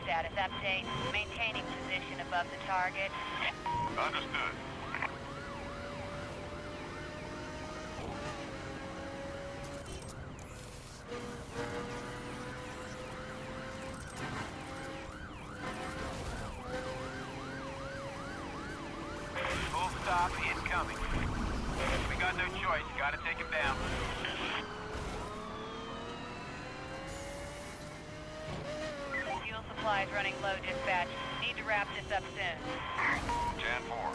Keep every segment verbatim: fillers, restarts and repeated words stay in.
status update. Maintaining position above the target. Understood. Full stop, incoming. We got no choice, gotta take him down. Fuel supplies running low, dispatch. Need to wrap this up soon. ten four.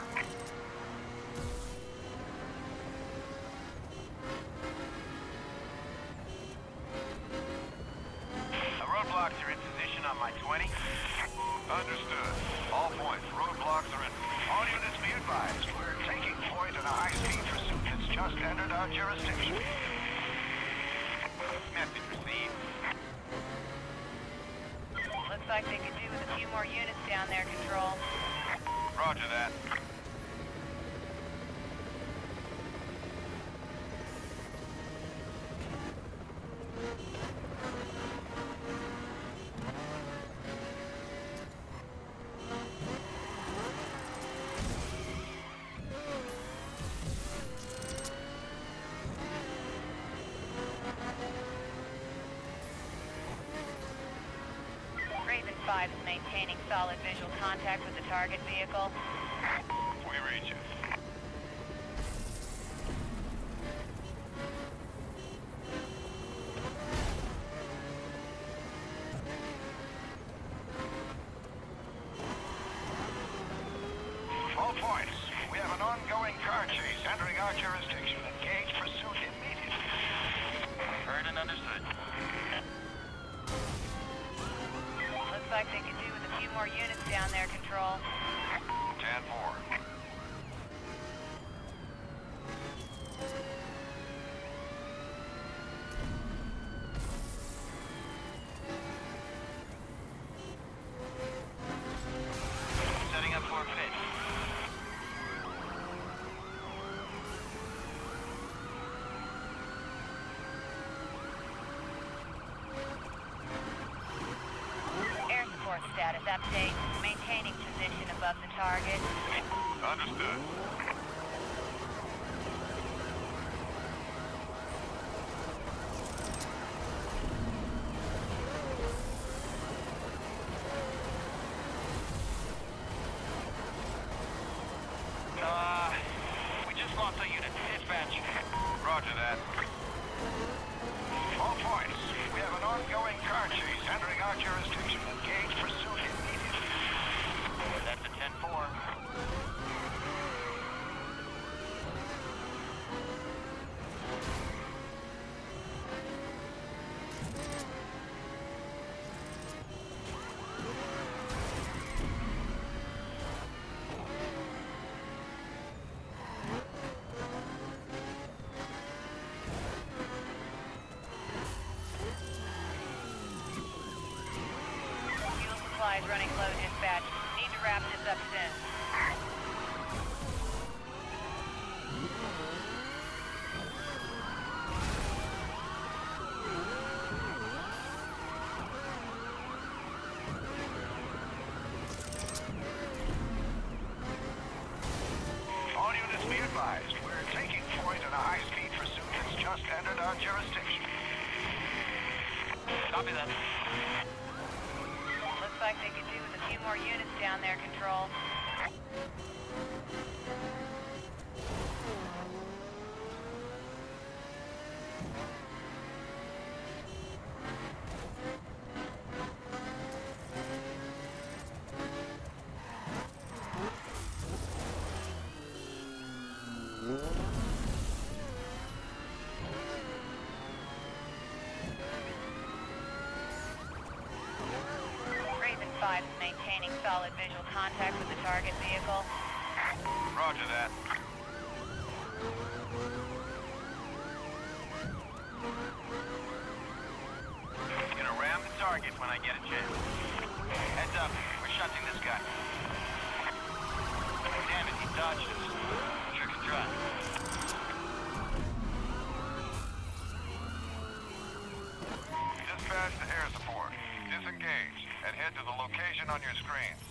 The roadblocks are in position on my twenty. Understood. All points. Roadblocks are in. All units be advised. We're taking point in a high-speed pursuit that's just entered our jurisdiction. Message received. Looks like they could do with a few more units down there, Control. Roger that. Raven five is maintaining solid visual contact with the target vehicle. We reach it. All points. We have an ongoing car chase entering our jurisdiction. Engage pursuit immediately. Heard and understood. Looks like they could do with a few more units down there, Control. ten four. Setting up for a pit. Air support status update. Maintaining position above the target. Understood. Uh, we just lost a unit. Dispatch. Roger that. All points. We have an ongoing car chase entering our jurisdiction. Engage pursuit immediately. That's a ten four. Fuel supplies running low, dispatch. Need to wrap this up soon. All units be advised. We're taking point in a high-speed pursuit that's just entered our jurisdiction. Copy that. Looks like they could do with a few more units down there, Control. Raven five is maintaining solid visual contact with the target vehicle. Roger that. Gonna ram the target when I get a chance. Heads up, we're shunting this guy. Damn it, he dodged us. Trick and try. Dispatch to air support. Disengage and head to the location on your screens.